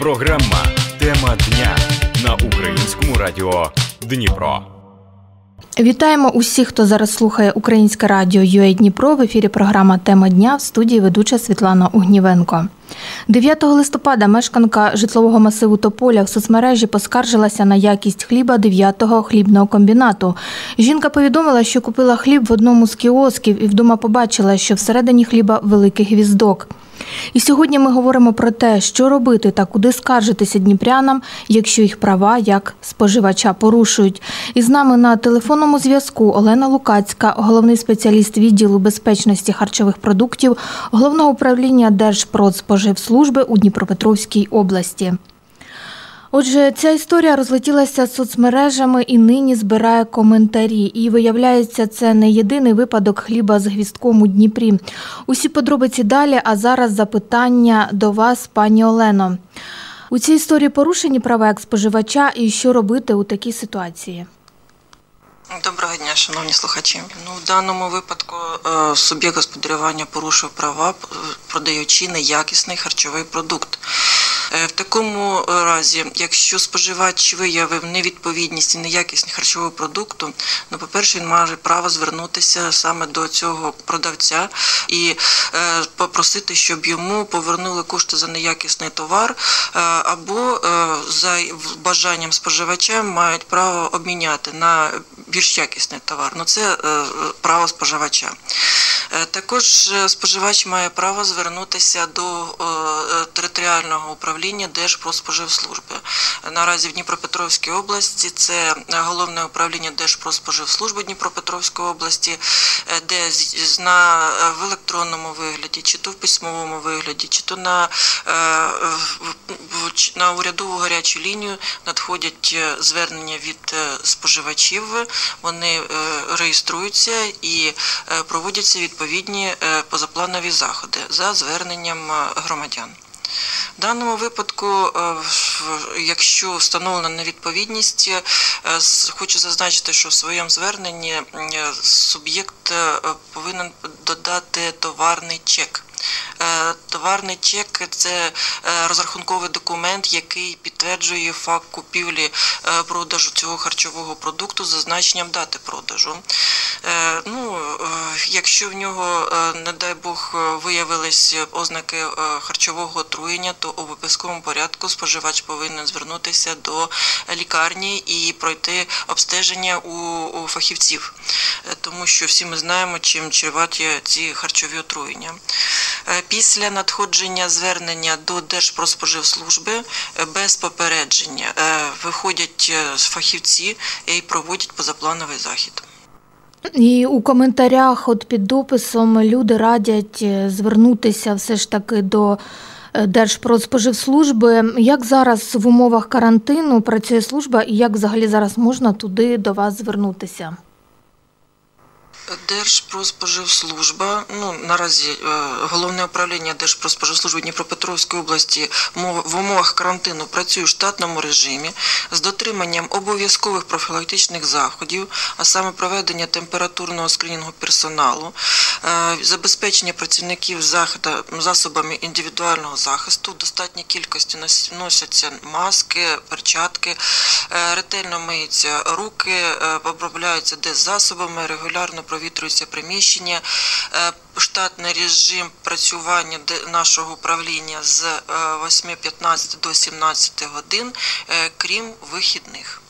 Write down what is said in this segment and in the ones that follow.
Програма «Тема дня» на Українському радіо Дніпро. Вітаємо усіх, хто зараз слухає Українське радіо UA Дніпро. В ефірі програма «Тема дня», в студії ведуча Світлана Угнівенко. 9 листопада мешканка житлового масиву Тополя в соцмережі поскаржилася на якість хліба 9-го хлібного комбінату. Жінка повідомила, що купила хліб в одному з кіосків і вдома побачила, що всередині хліба великий гвіздок. І сьогодні ми говоримо про те, що робити та куди скаржитися дніпрянам, якщо їх права як споживача порушують. І з нами на телефонному зв'язку Олена Лукацька, головний спеціаліст відділу безпечності харчових продуктів Головного управління Держпродспоживслужби у Дніпропетровській області. Отже, ця історія розлетілася соцмережами і нині збирає коментарі. І виявляється, це не єдиний випадок хліба з гвіздком у Дніпрі. Усі подробиці далі, а зараз запитання до вас, пані Олено. У цій історії порушені права як споживача і що робити у такій ситуації? Доброго дня, шановні слухачі. В даному випадку суб'єкт господарювання порушив права, продаючи неякісний харчовий продукт. В такому разі, якщо споживач виявив невідповідність і неякісність харчового продукту, по-перше, він має право звернутися саме до цього продавця і попросити, щоб йому повернули кошти за неякісний товар, або за бажанням споживача мають право обміняти на більш якісний товар. Це право споживача. Також споживач має право звернутися до територіального управління Держпродспоживслужби. Наразі в Дніпропетровській області це Головне управління Держпродспоживслужби Дніпропетровської області, де в електронному вигляді, чи то в письмовому вигляді, чи то на урядову гарячу лінію надходять звернення від споживачів, вони реєструються і проводяться відповідні позапланові заходи за зверненням громадян. В даному випадку, якщо встановлена невідповідність, хочу зазначити, що в своєму зверненні суб'єкт повинен додати товарний чек. Товарний чек – це розрахунковий документ, який підтверджує факт купівлі продажу цього харчового продукту з зазначенням дати продажу. Якщо в нього, не дай Бог, виявились ознаки харчового отруєння, то у обов'язковому порядку споживач повинен звернутися до лікарні і пройти обстеження у фахівців, тому що всі ми знаємо, чим чреваті ці харчові отруєння. Після надходження звернення до Держпродспоживслужби без попередження виходять фахівці і проводять позаплановий захід. І у коментарях під дописом люди радять звернутися все ж таки до Держпродспоживслужби. Як зараз в умовах карантину працює служба і як взагалі зараз можна туди до вас звернутися? Держпродспоживслужба, наразі Головне управління Держпродспоживслужби Дніпропетровської області в умовах карантину працює в штатному режимі з дотриманням обов'язкових профілактичних заходів, а саме проведення температурного скринінгу персоналу, забезпечення працівників засобами індивідуального захисту, в достатній кількості носяться маски, перчатки, ретельно миються руки, обробляються деззасобами, регулярно провітрюються приміщення. Штатний режим працювання нашого управління з 8:15 до 17 годин, крім вихідних.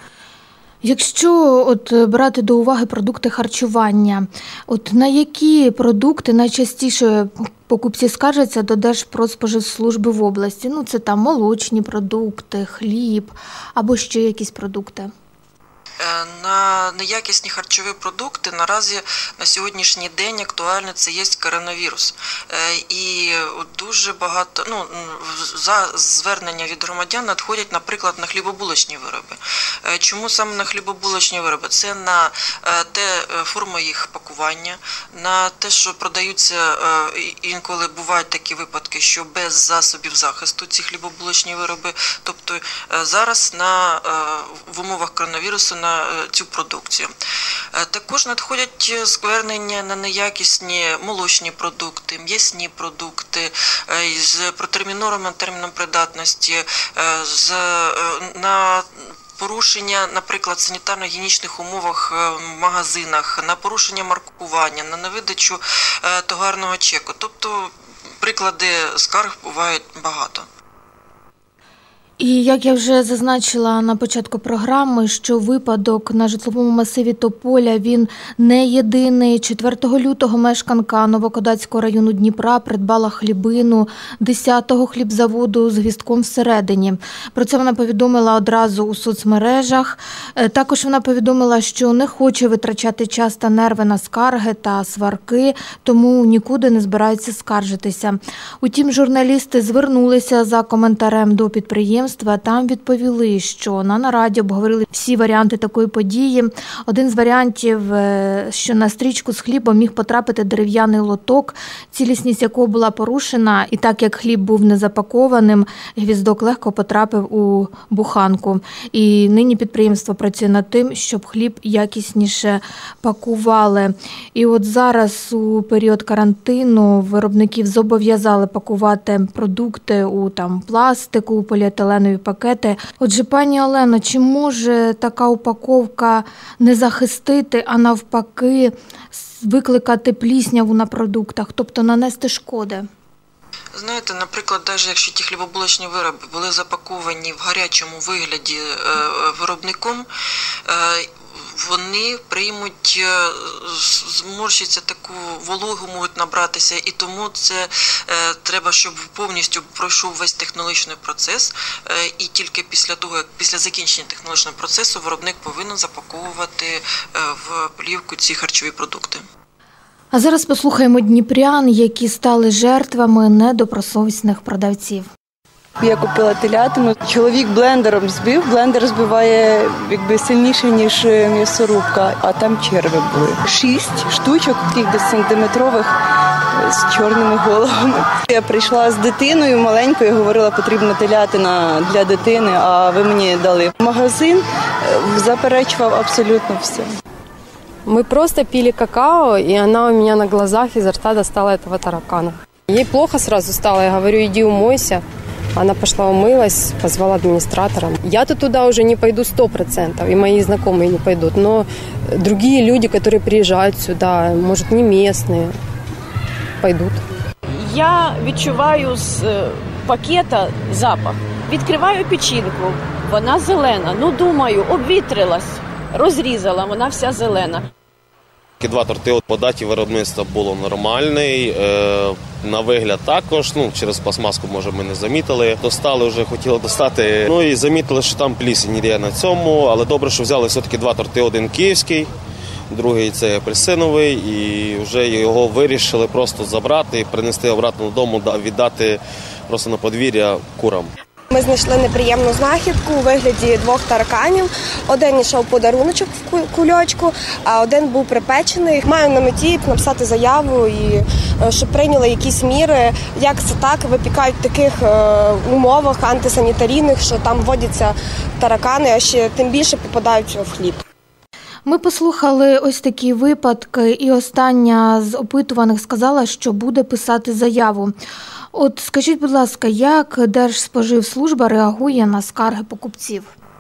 Якщо брати до уваги продукти харчування, на які продукти найчастіше покупці скаржаться до Держпродспоживслужби в області? Це там молочні продукти, хліб або ще якісь продукти. На неякісні харчові продукти наразі на сьогоднішній день актуально це є коронавірус. І дуже багато звернення від громадян надходять, наприклад, на хлібобулочні вироби. Чому саме на хлібобулочні вироби? Це на форму їх пакування, на те, що продаються, інколи бувають такі випадки, що без засобів захисту ці хлібобулочні вироби. Тобто зараз в умовах коронавірусу на на цю продукцію. Також надходять звернення на неякісні молочні продукти, м'ясні продукти з протермінованим терміном придатності, на порушення, наприклад, санітарно-гігієнічних умовах в магазинах, на порушення маркування, на невидачу товарного чеку. Тобто приклади скарг бувають багато. І як я вже зазначила на початку програми, що випадок на житловому масиві Тополя, він не єдиний. 4 лютого мешканка Новокодацького району Дніпра придбала хлібину 10-го хлібзаводу з гвіздком всередині. Про це вона повідомила одразу у соцмережах. Також вона повідомила, що не хоче витрачати час та нерви на скарги та сварки, тому нікуди не збирається скаржитися. Утім, журналісти звернулися за коментарем до підприємства. Там відповіли, що на нараді обговорили всі варіанти такої події. Один з варіантів, що на стрічку з хлібом міг потрапити дерев'яний лоток, цілісність якого була порушена, і так як хліб був не запакованим, гвіздок легко потрапив у буханку. І нині підприємство працює над тим, щоб хліб якісніше пакували. І от зараз у період карантину виробників зобов'язали пакувати продукти у пластику, у поліетиленові пакети. Отже, пані Олено, чи може така упаковка не захистити, а навпаки викликати плісняву на продуктах, тобто нанести шкоди? Знаєте, наприклад, навіть якщо ті хлібобулочні вироби були запаковані в гарячому вигляді виробником, вони приймуть, зморщиться таку вологу, можуть набратися, і тому це треба, щоб повністю пройшов весь технологічний процес, і тільки після того, як після закінчення технологічного процесу, виробник повинен запаковувати в плівку ці харчові продукти. А зараз послухаємо дніпрян, які стали жертвами недобросовісних продавців. Я купила телятину, чоловік блендером збив, блендер збиває сильніше, ніж м'ясорубка, а там черви були. 6 штучок, таких десь сантиметрових, з чорними головами. Я прийшла з дитиною маленькою, говорила, потрібна телятина для дитини, а ви мені дали. Магазин заперечував абсолютно все. Мы просто пили какао, и она у меня на глазах изо рта достала этого таракана. Ей плохо сразу стало, я говорю, иди умойся. Она пошла умылась, позвала администратора. Я-то туда уже не пойду 100%, и мои знакомые не пойдут. Но другие люди, которые приезжают сюда, может, не местные, пойдут. Я відчуваю з пакета запах. Відкриваю печінку, вона зелена. Думаю, обвітрилась, розрізала, вона вся зелена. Два торти по даті виробництва було нормальний, на вигляд також, через пластмаску, може, ми не замітили. Достали вже, хотіли достати, і замітили, що там плісень є на цьому, але добре, що взяли все-таки два торти, один київський, другий це апельсиновий, і вже його вирішили просто забрати і принести обратно додому, віддати просто на подвір'я курам. Ми знайшли неприємну знахідку у вигляді 2 тараканів. Один йшов подаруночок в кульочку, а один був припечений. Маю на меті написати заяву, і щоб прийняли якісь міри. Як це так, випікають в таких умовах антисанітарійних, що там вводяться таракани, а ще тим більше попадають в хліб. Ми послухали ось такі випадки, і остання з опитуваних сказала, що буде писати заяву. От скажіть, будь ласка, як Держспоживслужба реагує на скарги покупців?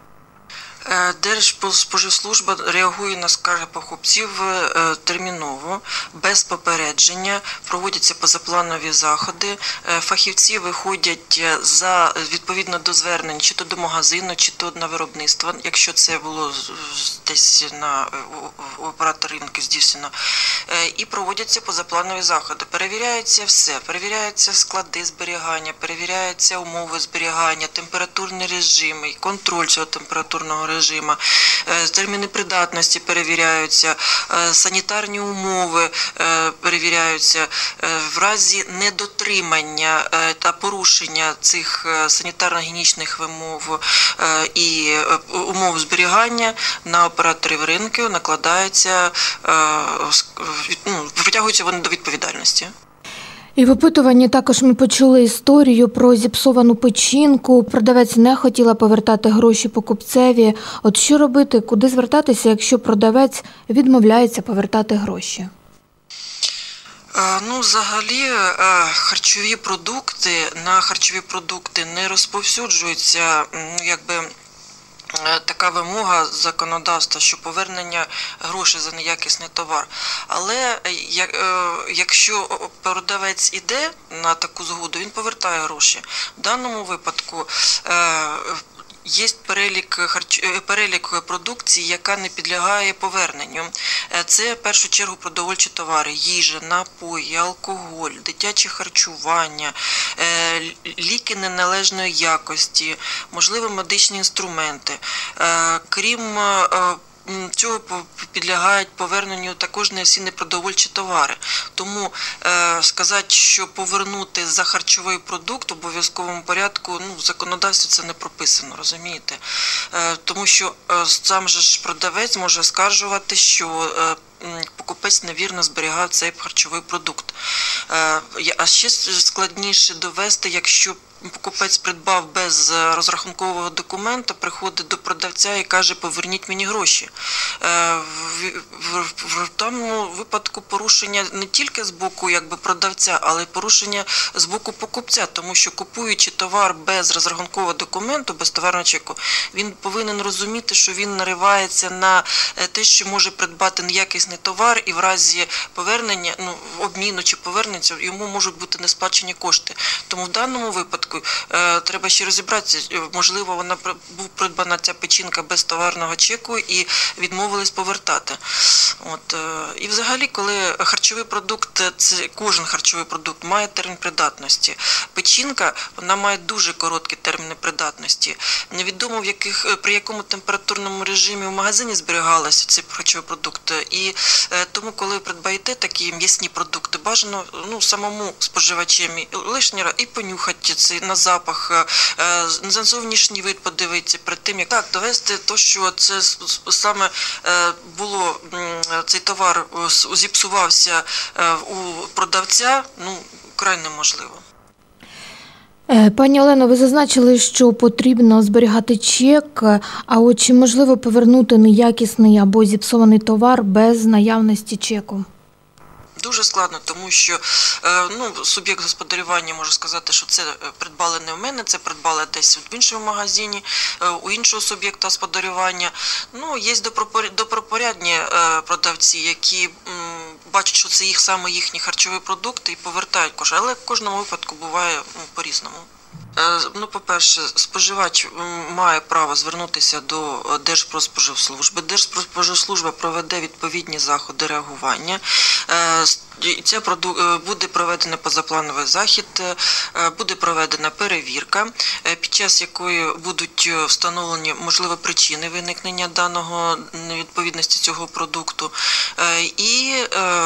Держспоживслужба реагує на скарги покупців терміново, без попередження, проводяться позапланові заходи. Фахівці виходять відповідно до звернень чи то до магазину, чи то на виробництво, якщо це було десь у оператора ринку здійснено, і проводяться позапланові заходи. Перевіряється все, перевіряються склади зберігання, перевіряються умови зберігання, температурні режими, контроль цього температурного режиму, терміни придатності перевіряються, санітарні умови перевіряються. В разі недотримання та порушення цих санітарно-гігієнічних вимог і умов зберігання на операторів ринку накладається, притягуються вони до відповідальності. І в опитуванні також ми почули історію про зіпсовану печінку. Продавець не хотіла повертати гроші покупцеві. От що робити, куди звертатися, якщо продавець відмовляється повертати гроші? Взагалі, на харчові продукти не розповсюджується, така вимога законодавства, що повернення грошей за неякісний товар. Але якщо продавець іде на таку згоду, він повертає гроші. В даному випадку є перелік продукції, яка не підлягає поверненню. Це в першу чергу продовольчі товари, їжа, напої, алкоголь, дитяче харчування, ліки неналежної якості, можливо, медичні інструменти. Крім цього підлягають поверненню також не всі непродовольчі товари. Тому сказати, що повернути за харчовий продукт в обов'язковому порядку, в законодавстві це не прописано, розумієте? Тому що сам же ж продавець може оскаржувати, що покупець невірно зберігав цей харчовий продукт. А ще складніше довести, якщо покупець придбав без розрахункового документа, приходить до продавця і каже: поверніть мені гроші. В тому випадку порушення не тільки з боку продавця, але й порушення з боку покупця, тому що купуючи товар без розрахункового документу, без товарного чеку, він повинен розуміти, що він наривається на те, що може придбати неякісний товар, і в разі повернення, обміну чи повернення, йому можуть бути не сплачені кошти. Тому в даному випадку треба ще розібратися, можливо, вона був придбана ця печінка без товарного чеку і відмовились повертати. І взагалі, коли харчовий продукт, кожен харчовий продукт має термін придатності. Печінка, вона має дуже короткі терміни придатності. Невідомо при якому температурному режимі в магазині зберігалися ці харчові продукти. І тому, коли ви придбаєте такі м'ясні продукти, бажано самому споживачем лишній раз і понюхати це на запах, на зовнішній вид подивитися перед тим, як довести те, що це саме було, цей товар зіпсувався у продавця, край неможливо. Пані Олено, ви зазначили, що потрібно зберігати чек, а чи можливо повернути неякісний або зіпсований товар без наявності чеку? Дуже складно, тому що суб'єкт господарювання може сказати, що це придбали не в мене, це придбали десь в іншому магазині, у іншого суб'єкта господарювання. Є добропорядні продавці, які бачать, що це саме їхні харчові продукти і повертають кошти, але в кожному випадку буває по-різному. По-перше, споживач має право звернутися до Держпродспоживслужби. Держпродспоживслужба проведе відповідні заходи реагування. Буде проведено позаплановий захід, буде проведена перевірка, під час якої будуть встановлені можливі причини виникнення даного невідповідності цього продукту. І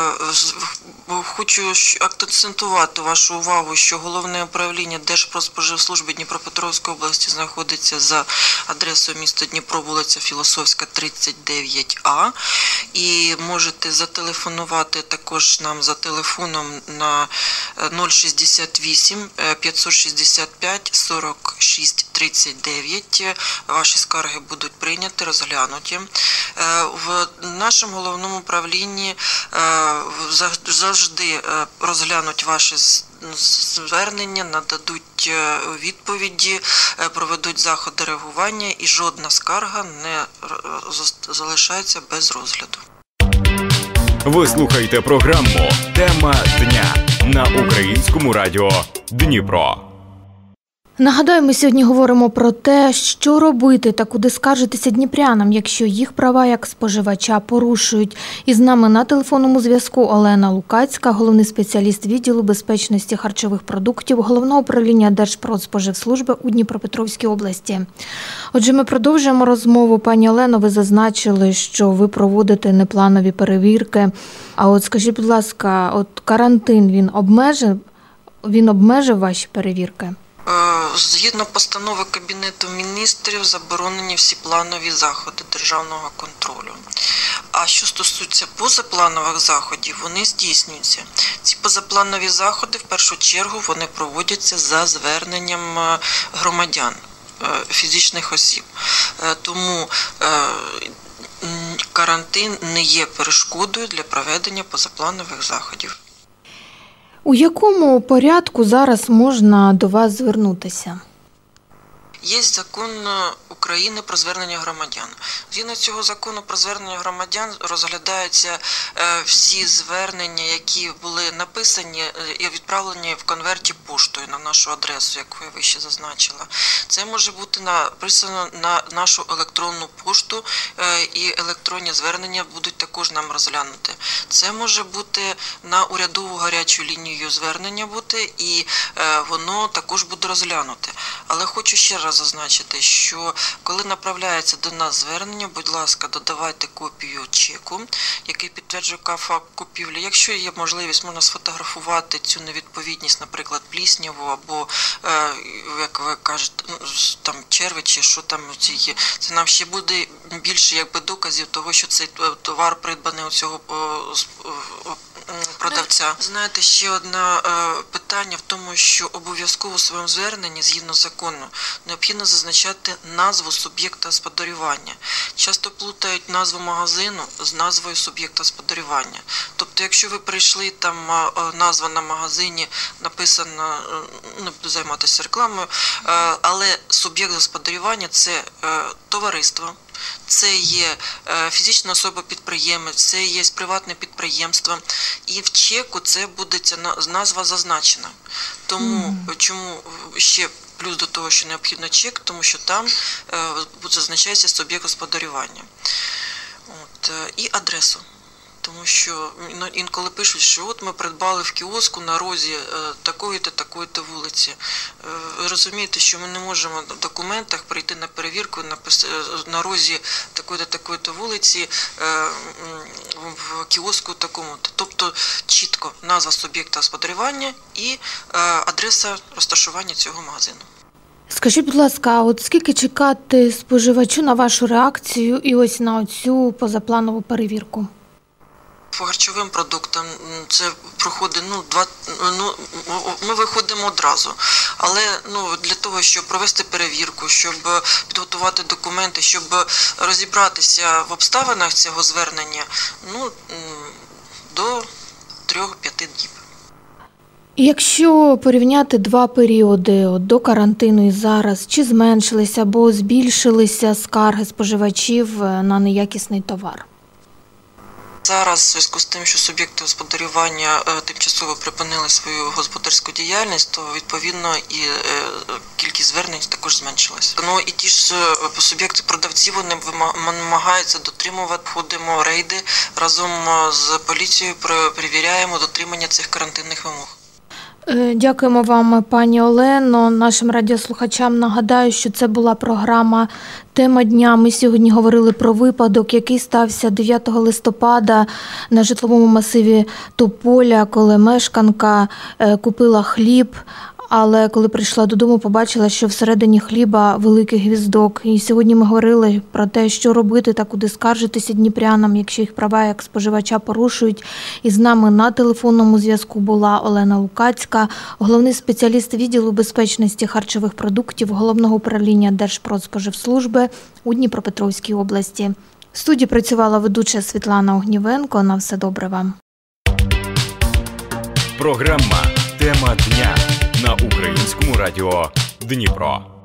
хочу акцентувати вашу увагу, що Головне управління Держпродспоживслужби Дніпропетровської області знаходиться за адресою місто Дніпро, вулиця Філософська, 39А. І можете зателефонувати також нам за телефоном на 068 565 46 39. Ваші скарги будуть прийняті, розглянуті. В нашому головному управлінні завжди розглянуть ваші звернення, нададуть відповіді, проведуть заходи реагування, і жодна скарга не залишається без розгляду. Ви слухаєте програму «Тема дня» на Українському радіо Дніпро. Нагадаю, ми сьогодні говоримо про те, що робити та куди скаржитися дніпрянам, якщо їх права як споживача порушують. І з нами на телефонному зв'язку Олена Лукацька, головний спеціаліст відділу безпечності харчових продуктів Головного управління Держпродспоживслужби у Дніпропетровській області. Отже, ми продовжуємо розмову. Пані Олено, ви зазначили, що ви проводите непланові перевірки. А скажіть, будь ласка, карантин, він обмежив ваші перевірки? Згідно постанови Кабінету міністрів заборонені всі планові заходи державного контролю. А що стосується позапланових заходів, вони здійснюються. Ці позапланові заходи, в першу чергу, вони проводяться за зверненням громадян, фізичних осіб. Тому карантин не є перешкодою для проведення позапланових заходів. У якому порядку зараз можна до вас звернутися? Є закон України про звернення громадян. Згідно цього закону про звернення громадян розглядаються всі звернення, які були написані і відправлені в конверті поштою на нашу адресу, яку я вище зазначила. Це може бути написано на нашу електронну пошту, і електронні звернення будуть також нам розглянути. Це може бути на урядову гарячу лінію звернення бути, і воно також буде розглянуте. Але хочу ще раз зазначити, що коли направляється до нас звернення, будь ласка, додавайте копію чеку, який підтверджує факт купівлі. Якщо є можливість, можна сфотографувати цю невідповідність, наприклад, плісняву або, як ви кажете, там черви чи що там є. Це нам ще буде більше доказів того, що цей товар придбаний у цього продавця. Знаєте, ще одне питання в тому, що обов'язково у своєму зверненні, згідно закону, необхідно зазначати назву суб'єкта господарювання. Часто плутають назву магазину з назвою суб'єкта господарювання. Тобто, якщо ви прийшли, там назва на магазині написана, не буду займатися рекламою, але суб'єкт господарювання – це товариство. Це є фізична особа-підприємець, це є приватне підприємство. І в чеку це буде ця назва зазначена. Тому, чому ще плюс до того, що необхідно чек, тому що там зазначається суб'єкт господарювання. І адресу. Тому що інколи пишуть, що от ми придбали в кіоску на розі такої-то, такої-то вулиці. Ви розумієте, що ми не можемо в документах прийти на перевірку на розі такої-то, такої-то вулиці в кіоску такому-то. Тобто чітко назва суб'єкта господарювання і адреса розташування цього магазину. Скажіть, будь ласка, а от скільки чекати споживачу на вашу реакцію і ось на цю позапланову перевірку? По харчовим продуктам це проходить, ми виходимо одразу. Але для того, щоб провести перевірку, щоб підготувати документи, щоб розібратися в обставинах цього звернення, до 3-5 діб. Якщо порівняти два періоди до карантину і зараз, чи зменшилися або збільшилися скарги споживачів на неякісний товар? Зараз, в зв'язку з тим, що суб'єкти господарювання тимчасово припинили свою господарську діяльність, то відповідно і кількість звернень також зменшилася. І ті ж суб'єкти продавців, вони намагаються дотримувати, входимо в рейди, разом з поліцією перевіряємо дотримання цих карантинних вимог. Дякуємо вам, пані Олено. Нашим радіослухачам нагадаю, що це була програма «Тема дня». Ми сьогодні говорили про випадок, який стався 9 листопада на житловому масиві Тополя, коли мешканка купила хліб, але коли прийшла додому, побачила, що всередині хліба великий гвіздок. І сьогодні ми говорили про те, що робити та куди скаржитися дніпрянам, якщо їх права як споживача порушують. І з нами на телефонному зв'язку була Олена Лукацька, головний спеціаліст відділу безпечності харчових продуктів Головного управління Держпродспоживслужби у Дніпропетровській області. В студії працювала ведуча Світлана Огнівенко. На все добре вам. Програма «Тема дня» на Українському радіо Дніпро.